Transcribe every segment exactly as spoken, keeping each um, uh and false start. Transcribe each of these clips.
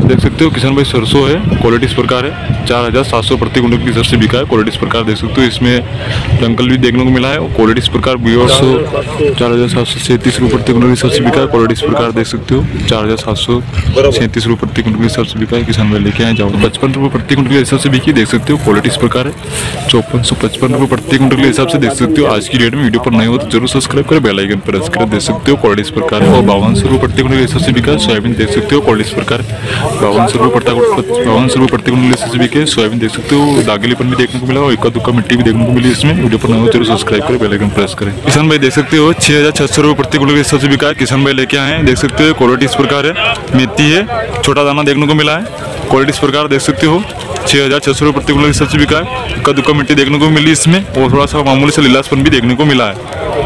देख सकते हो किसान भाई सरसों है, क्वालिटी इस प्रकार है, चार हज़ार सात सौ प्रति कुंटल की हिसाब से बिका है। क्वालिटी इस प्रकार देख सकते हो, इसमें डंकल भी देखने को मिला है। क्वालिटी इस प्रकार बियर्स चार हज़ार सात सौ सैंतीस रुपये प्रति कुंटल की हिसाब से बिका है। क्वालिटी इस प्रकार देख सकते हो, चार हज़ार सात सौ सैंतीस रुपये प्रति कुंटल के हिसाब से बिका है। किसान भाई लेके आए जाओ पचपन रुपये प्रति कुंटल के हिसाब से बिकी, देख सकते हो। क्वालिटी इस प्रकार है, चौपन सौ पचपन रुपये प्रति कुंटल के हिसाब से देख सकते हो। आज की डेट में वीडियो पर नए हो तो जरूर सब्सक्राइब करें, बेल आइकन प्रेस करें। देख सकते हो क्वालिटी इस प्रकार है, और बावन सौ रुपये प्रति कुंटल के हिसाब से बिका है। सोयाबीन देख सकते हो, क्वालिटी इस प्रकार बावन सौ रुपये बावन सौ रुपये प्रति कुंटल के हिसाब से बिके। सोयाबीन देख सकते हो, दागेलीपन भी देखने को मिला और इक्का दुक्का मिट्टी भी देखने को मिली इसमें। वीडियो पर नए हो जरूर सब्सक्राइब करें, बेल आइकन प्रेस करें। किसान भाई देख सकते हो, छह हजार छह सौ रुपये प्रति कुंटल के हिसाब से बिका है। किसान भाई लेके आए हैं, देख सकते हो। क्वालिटी इस प्रकार है, मेथी है, छोटा दाना देखने को मिला है। क्वालिटी इस प्रकार देख सकते हो, छह हजार छह सौ रुपये प्रति कुंटल के हिसाब से बिका है। इक्का दुक्का मिट्टी देखने को मिली इसमें, और थोड़ा सा मामूली से लीलासपन भी देखने को मिला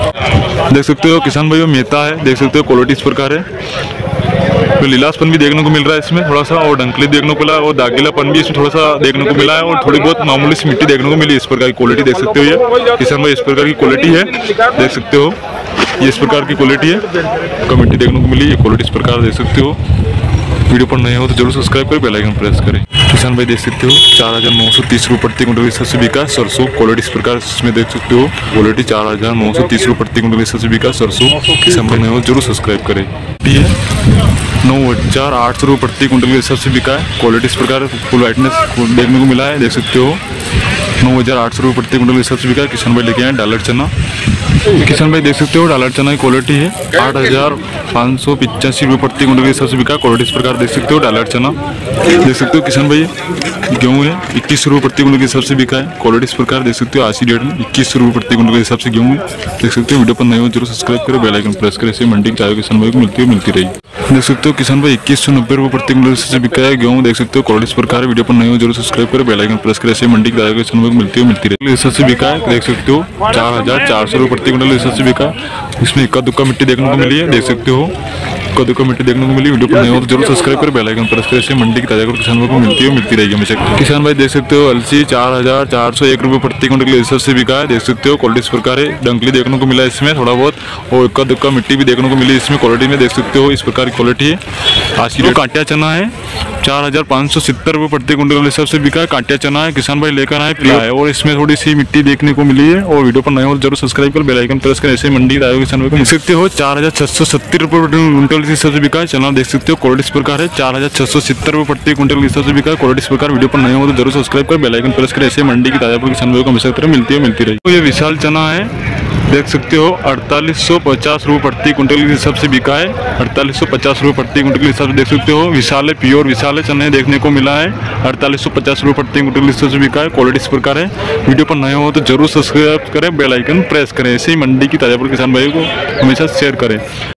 है। देख सकते हो किसान भाई, मेथा है, देख सकते हो। क्वालिटी इस प्रकार है, तो लीलासपन भी देखने को मिल रहा है इसमें थोड़ा सा, और डंकली देखने को मिला है, और दागीलापन भी इसमें थोड़ा सा देखने को मिला है, और थोड़ी बहुत मामूली सी मिट्टी देखने को मिली। इस प्रकार की क्वालिटी देख सकते हो, ये किसान भाई इस प्रकार की क्वालिटी है, देख सकते हो। ये इस प्रकार की क्वालिटी है, मिट्टी देखने को मिली। ये क्वालिटी इस प्रकार देख सकते हो। वीडियो पर नए हो तो जरूर सब्सक्राइब करें, बेल आइकन प्रेस करें। किसान भाई देख सकते हो, चार हज़ार नौ सौ तीस रुपये प्रति कुंटल के हिसाब से बिका सरसों। क्वालिटी इस प्रकार इसमें देख सकते हो, क्वालिटी चार हज़ार नौ सौ तीस रुपये प्रति कुंटल के हिसाब से बिका सरसों। किसान भाई नए हो जरूर सब्सक्राइब करें। ठीक है, नौ हज़ार आठ सौ रुपये प्रति कुंटल के हिसाब से बिका है। क्वालिटी इस प्रकार फुल वाइटनेस देखने को मिला है, देख सकते हो। नौ हज़ार आठ सौ रुपये प्रति कुंटल के हिसाब से बिका है। किसान भाई लेके आए डालर चना। किसान भाई देख सकते हो, डालर चना की क्वालिटी है, आठ हज़ार पाँच सौ पिचासी रुपये प्रति कुंटल के हिसाब से बिका। क्वालिटी इस प्रकार देख सकते हो, डालर चना देख सकते हो। किसान भाई गेहूँ है, इक्कीस सौ रुपये प्रति कुंटल के हिसाब से बिका है। क्वालिटी इस प्रकार देख सकते हो, आज की डेट में इक्कीस सौ रुपये प्रति कुंटल के हिसाब से गेहूँ है, देख सकते हो। वीडियो पर नए हो जरूर सब्सक्राइब करें, बेल आइकन प्रेस करें। इसे मंडी की ताजा किसान भाई को मिलती है मिलती रही। देख सकते हो किसान भाई इक्कीस सौ नब्बे रुपये प्रति कुंटल से बिका है गेहूँ, देख सकते हो। क्वालिटी इस प्रकार वीडियो पर नए हो जरूर सब्सक्राइब करें, बेल आइकन प्रेस करें। इसे मंडी की ताजा किसान भाई को मिलती है मिलती रही। हिसाब से बिका है, देख सकते हो। चार हज़ार चार सौ रुपये प्रति कुंटल हिसाब से बिका। इसमें इक्का दुक्का मिट्टी देखने को मिली है, देख सकते हो। इक्का दुक्का मिट्टी देखने को मिली। वीडियो पर नए हो तो जरूर सब्सक्राइब करें, बेल आइकन प्रेस करें। इसे मंडी की ताजा किसान भाई को मिलती है मिलती रहेगी हमेशा। किसान भाई देख सकते हो, अलसी चार हज़ार चार सौ एक रुपये प्रति कुंटल के हिसाब से बिका है, देख सकते हो। क्वालिटी इस प्रकार है, डंकली देखने को मिला है इसमें थोड़ा बहुत, और इक्का दुक्का मिट्टी भी देखने को मिली इसमें। क्वालिटी में देख सकते हो, इस प्रकार की क्वालिटी है। आज की कांटिया चना है, चार हज़ार पाँच सौ सत्तर रुपये प्रति कुंटल के हिसाब से बिका है। कांटिया चना है, किसान भाई लेकर आए पिला है, और इसमें थोड़ी सी मिट्टी देखने को मिली है। और वीडियो पर नए हो जरूर सब्सक्राइब कर, बेल आइकन प्रेस करें। ऐसे मंडी की ताजा किसान भाई को देख सकते हो, चार हज़ार छह सौ सत्तर रुपये प्रति कुंटल के हिसाब से बिका है। चना देख सकते हो, क्वालिटी इस प्रकार है, चार हज़ार छह सौ सत्तर रुपये प्रति कुंटल के हिसाब से बिका है। क्वालिटी इस प्रकार। वीडियो पर नए हो तो जरूर सब्सक्राइब कर, बेल आइकन प्रेस करें। ऐसे मंडी की ताजा किसान भाई को हमेशा तरह मिलती है मिलती रही। तो ये विशाल चना है, देख सकते हो, अड़तालीस सौ पचास रुपये प्रति कुंटल के हिसाब से बिका है। अड़तालीस सौ पचास रुपये प्रति कुंटल के हिसाब से देख सकते हो। विशाल है, प्योर विशाल चने देखने को मिला है, अड़तालीस सौ पचास रुपये प्रति कुंटल के हिसाब से बिका है। क्वालिटी इस प्रकार है। वीडियो पर नए हो तो जरूर सब्सक्राइब करें, बेल आइकन प्रेस करें। ऐसे ही मंडी की ताजा किसान भाई को हमेशा शेयर करें।